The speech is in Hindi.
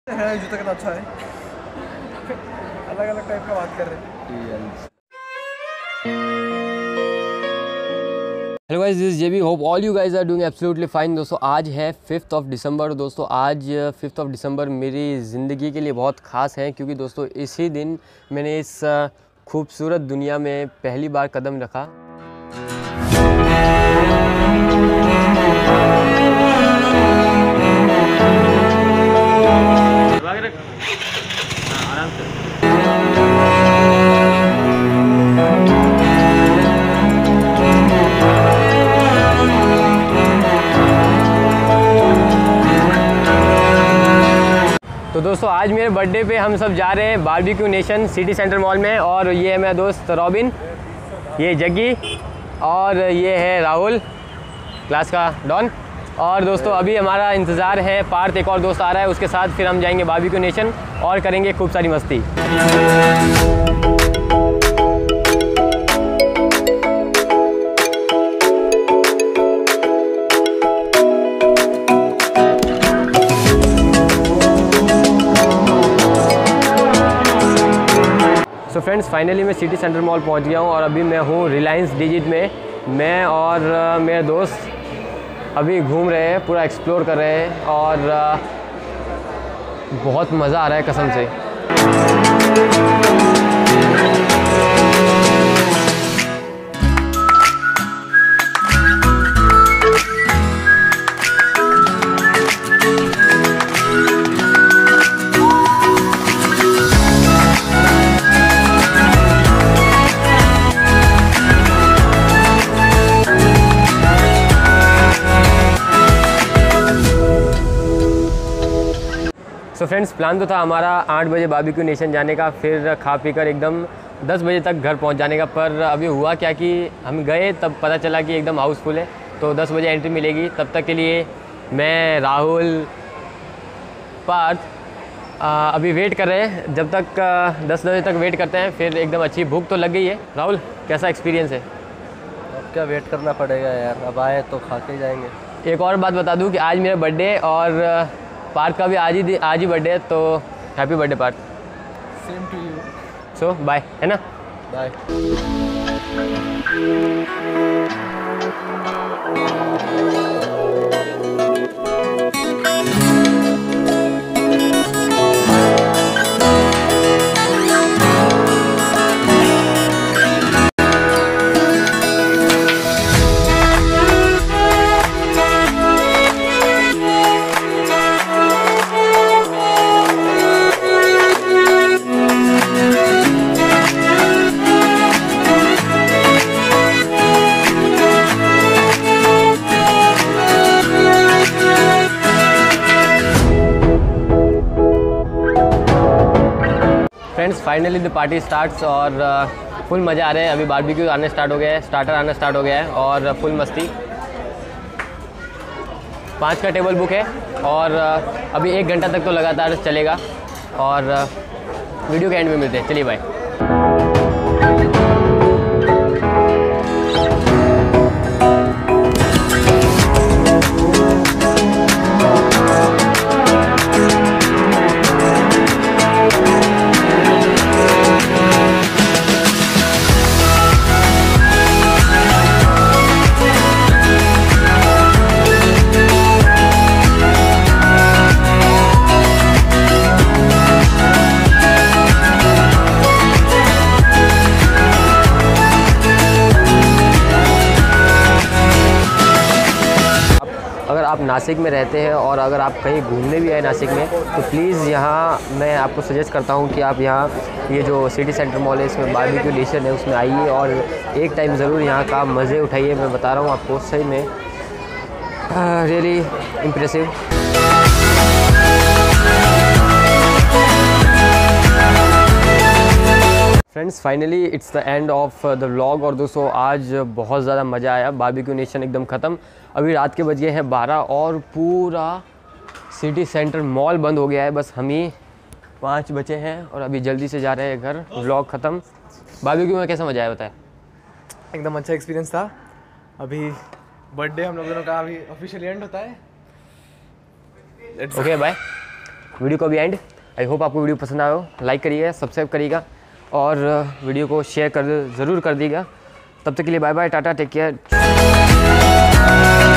है जूता कितना अच्छा है। अलग अलग टाइप का बात कर रहे हैं। Hello guys, this is JB. Hope all you guys are doing absolutely fine. दोस्तों आज है 5th ऑफ दिसंबर। दोस्तों आज 5th ऑफ दिसंबर मेरी ज़िंदगी के लिए बहुत ख़ास है, क्योंकि दोस्तों इसी दिन मैंने इस खूबसूरत दुनिया में पहली बार कदम रखा। आराम से। तो दोस्तों आज मेरे बर्थडे पे हम सब जा रहे हैं Barbeque Nation City Centre mall में, और ये है मेरा दोस्त रॉबिन, ये जग्गी, और ये है राहुल, क्लास का डॉन। और दोस्तों अभी हमारा इंतज़ार है पार्थ, एक और दोस्त आ रहा है, उसके साथ फिर हम जाएंगे बारबेक्यू नेशन और करेंगे खूब सारी मस्ती। सो फ्रेंड्स, फाइनली मैं सिटी सेंटर मॉल पहुंच गया हूं और अभी मैं हूं रिलायंस डिजिट में। मैं और मेरे दोस्त अभी घूम रहे हैं, पूरा एक्सप्लोर कर रहे हैं और बहुत मज़ा आ रहा है कसम से। सो फ्रेंड्स, प्लान तो था हमारा 8 बजे बारबेक्यू नेशन जाने का, फिर खा पी कर एकदम 10 बजे तक घर पहुंच जाने का। पर अभी हुआ क्या कि हम गए तब पता चला कि एकदम हाउसफुल है, तो 10 बजे एंट्री मिलेगी। तब तक के लिए मैं, राहुल, पार्थ अभी वेट कर रहे हैं। जब तक 10 बजे तक वेट करते हैं, फिर एकदम अच्छी भूख तो लग गई है। राहुल, कैसा एक्सपीरियंस है? अब क्या वेट करना पड़ेगा यार, अब आए तो खा के जाएंगे। एक और बात बता दूं कि आज मेरा बर्थडे और पार्थ का भी आज ही बर्थडे है, तो happy birthday Parth. Same to you. So bye, है ना? Bye. Friends, finally the party starts और फुल मज़ा आ रहा है। अभी बारबेक्यू आने स्टार्ट हो गया है, स्टार्टर आना स्टार्ट हो गया है और फुल मस्ती। 5 का टेबल बुक है और अभी 1 घंटा तक तो लगातार चलेगा और वीडियो के एंड में मिलते हैं। चलिए बाय। अगर आप नासिक में रहते हैं और अगर आप कहीं घूमने भी आए नासिक में, तो प्लीज़ यहाँ मैं आपको सजेस्ट करता हूँ कि आप यहाँ ये जो सिटी सेंटर मॉल है, इसमें बारबेक्यू नेशन है, उसमें आइए और एक टाइम ज़रूर यहाँ का मज़े उठाइए। मैं बता रहा हूँ आपको, सही में really impressive. Friends, finally it's the end of the vlog. और दोस्तों आज बहुत ज़्यादा मज़ा आया। बारबेक्यू नेशन एकदम ख़त्म। अभी रात के बज गए हैं 12 और पूरा सिटी सेंटर मॉल बंद हो गया है। बस हम ही 5 बचे हैं और अभी जल्दी से जा रहे हैं घर। व्लॉग ख़त्म। बारबेक्यू में कैसा मज़ा आया बताए? एकदम अच्छा एक्सपीरियंस था। अभी बर्थडे हम लोग दोनों का अभी ऑफिशियली एंड होता है। Okay bye. वीडियो को भी एंड। आई होप आपको वीडियो पसंद आया हो, लाइक करिएगा, सब्सक्राइब करिएगा और वीडियो को शेयर ज़रूर कर दीजिएगा। तब तक के लिए bye bye, tata, take care.